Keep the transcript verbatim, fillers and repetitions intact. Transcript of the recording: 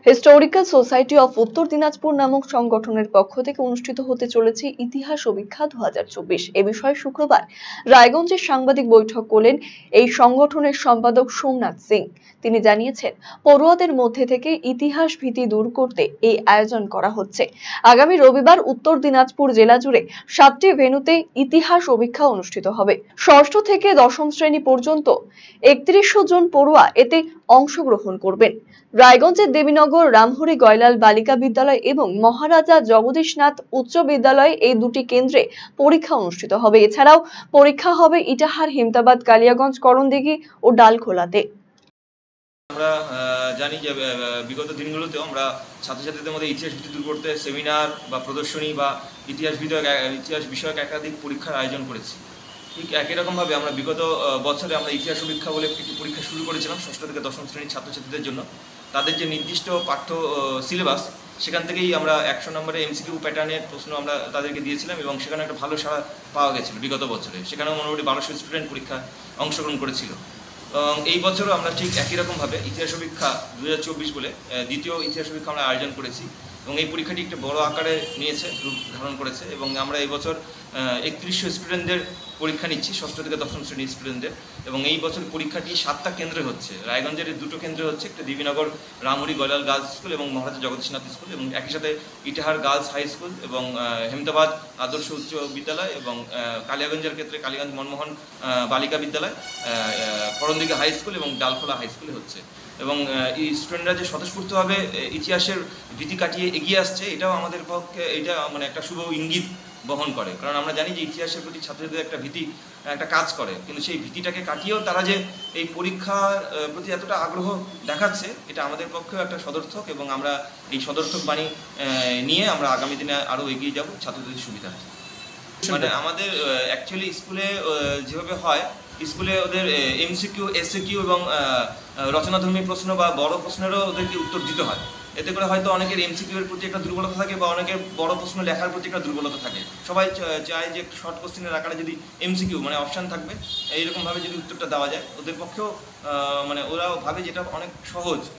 Historical society of উত্তর দিনাজপুর নামক সংগঠনের পক্ষ থেকে অনুষ্ঠিত হতে চলেছে ইতিহাস সমীক্ষা দুই হাজার চব্বিশ। এ বিষয়ে শুক্রবার রায়গঞ্জে সাংবাদিক বৈঠক করলেন এই সংগঠনের সম্পাদক সোমনাথ সিং। তিনি জানিয়েছেন, পড়ুয়াদের মধ্যে থেকে ইতিহাস ভীতি দূর করতে এই আয়োজন করা হচ্ছে। আগামী রবিবার উত্তর দিনাজপুর জেলা জুড়ে সাতটি ভেন্যুতে ইতিহাস সমীক্ষা অনুষ্ঠিত হবে। ষষ্ঠ থেকে দশম শ্রেণী পর্যন্ত একত্রিশশো জন পড়ুয়া এতে অংশগ্রহণ করবেন। রায়গঞ্জের দেবীনগর রামহরি গয়লাল বালিকা বিদ্যালয় এবং মহারাজা জগদীশনাথ উচ্চ বিদ্যালয়ে এই দুটি কেন্দ্রে পরীক্ষা অনুষ্ঠিত হবে। এছাড়াও পরীক্ষা হবে ইটাহার, হিমতাবাদ, কালিয়াগঞ্জ, করণদিঘি ও ডালখোলাতে। আমরা জানি যে বিগত দিনগুলোতেও আমরা ছাত্রছাত্রীদের মধ্যে ইতিহাস ভীতি দূর করতে সেমিনার বা প্রদর্শনী বা ইতিহাস বিষয়ক ইতিহাস বিষয়ক একাধিক পরীক্ষার আয়োজন করেছি। ঠিক একই রকমভাবে আমরা বিগত বছরে আমরা ইতিহাস সমীক্ষা বলে একটি পরীক্ষা শুরু করেছিলাম ষষ্ঠ থেকে দশম শ্রেণীর ছাত্রছাত্রীদের জন্য। তাদের যে নির্দিষ্ট পাঠ্য সিলেবাস সেখান থেকেই আমরা একশো নম্বরে এমসিকিউ প্যাটার্নের প্রশ্ন আমরা তাদেরকে দিয়েছিলাম এবং সেখানে একটা ভালো সাড়া পাওয়া গেছিলো বিগত বছরে। সেখানেও মোটামুটি বারোশো স্টুডেন্ট পরীক্ষা অংশগ্রহণ করেছিল। এবং এই বছরও আমরা ঠিক একই রকমভাবে ইতিহাস সমীক্ষা দু হাজার চব্বিশ বলে দ্বিতীয় ইতিহাস সমীক্ষা আমরা আয়োজন করেছি এবং এই পরীক্ষাটি একটু বড় আকারে নিয়েছে, রূপ ধারণ করেছে এবং আমরা এই বছর একত্রিশশো স্টুডেন্টদের পরীক্ষা নিচ্ছি, ষষ্ঠ থেকে দশম শ্রেণীর স্টুডেন্টদের। এবং এই বছর পরীক্ষাটি সাতটা কেন্দ্রে হচ্ছে। রায়গঞ্জের দুটো কেন্দ্রে হচ্ছে, একটা দেবীনগর রামহরি গয়লাল গার্লস স্কুল এবং মহারাজা জগদীশনাথ স্কুল, এবং একই সাথে ইটাহার গার্লস হাই স্কুল এবং হেমতাবাদ আদর্শ উচ্চ বিদ্যালয় এবং কালিয়াগঞ্জের ক্ষেত্রে কালীগঞ্জ মনমোহন বালিকা বিদ্যালয়, করণদিঘি হাই স্কুল এবং ডালখোলা হাই স্কুলে হচ্ছে। এবং এই স্টুডেন্টরা যে স্বতঃস্ফূর্তভাবে ইতিহাসের ভীতি কাটিয়ে এগিয়ে আসছে, এটাও আমাদের পক্ষে এটা মানে একটা শুভ ইঙ্গিত বহন করে। কারণ আমরা জানি যে ইতিহাসের প্রতি ছাত্রদের একটা ভীতি একটা কাজ করে, কিন্তু সেই ভীতিটাকে কাটিয়েও তারা যে এই পরীক্ষার প্রতি এতটা আগ্রহ দেখাচ্ছে, এটা আমাদের পক্ষেও একটা সদর্থক এবং আমরা এই সদর্থক বাণী নিয়ে আমরা আগামী দিনে আরও এগিয়ে যাব ছাত্রদের সুবিধার্থে। মানে আমাদের অ্যাকচুয়ালি স্কুলে যেভাবে হয়, স্কুলে ওদের এমসিকিউ, এসএকিউ এবং রচনাধর্মী প্রশ্ন বা বড় প্রশ্নেরও ওদেরকে উত্তর দিতে হয়। এতে করে হয়তো অনেকের এমসিকিউ এর প্রতি একটা দুর্বলতা থাকে বা অনেকের বড় প্রশ্ন লেখার প্রতি একটা দুর্বলতা থাকে। সবাই চায় যে শর্ট কোশ্চেনের আকারে যদি এমসিকিউ মানে অপশান থাকবে, এইরকমভাবে যদি উত্তরটা দেওয়া যায়, ওদের পক্ষেও মানে ওরাও ভাবে যেটা অনেক সহজ।